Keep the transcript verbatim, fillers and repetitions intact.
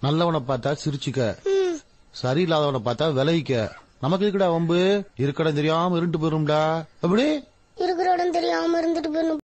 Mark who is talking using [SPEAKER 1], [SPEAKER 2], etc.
[SPEAKER 1] நல்லவனை பார்த்தா சிரிச்சுக்க, சரியில்லாதவனை பார்த்தா விலகிக்க. நமக்கு இருக்கடா வம்பு, இருக்கடம் தெரியாம இருந்துட்டு போயிரும்டா. அப்படி
[SPEAKER 2] இருக்கிற இடம் தெரியாம இருந்துட்டு போயிரும்.